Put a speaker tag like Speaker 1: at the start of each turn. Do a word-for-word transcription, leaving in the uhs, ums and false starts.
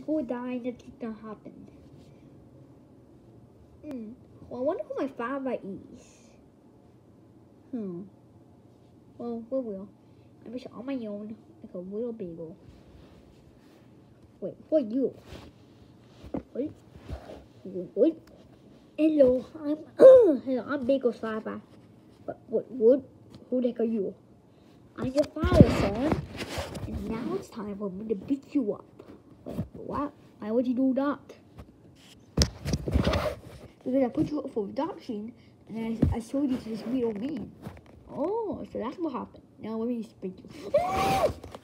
Speaker 1: who died, nothing's gonna happen. Hmm. Well, I wonder who my father is. Hmm. Well, we will. I'm just on my own, like a little bagel. Wait, what are you? Wait. What? Hello, I'm hello, I'm Bagel's father. But what? What? Who the heck are you? I'm your father, son. And now it's time for me to beat you up. Wait, what? Why would you do that? Because I put you up for adoption, and then I, I sold you to this real man. Oh, so that's what happened. Now let me spank you.